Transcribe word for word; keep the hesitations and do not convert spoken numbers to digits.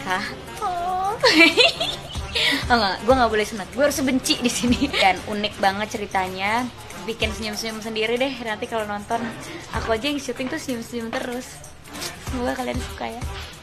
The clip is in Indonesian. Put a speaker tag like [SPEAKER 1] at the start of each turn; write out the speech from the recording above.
[SPEAKER 1] Hah? Oh. Oh enggak, gue nggak boleh sunat. Gue harus benci di sini. Dan unik banget ceritanya. Bikin senyum-senyum sendiri deh nanti kalau nonton. Aku aja yang syuting tuh senyum-senyum terus. Semoga kalian suka ya.